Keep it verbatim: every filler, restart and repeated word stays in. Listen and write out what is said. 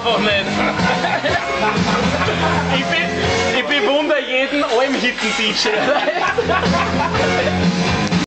einfach nicht. Ich, bin, ich bewundere jeden Almhitten-D J.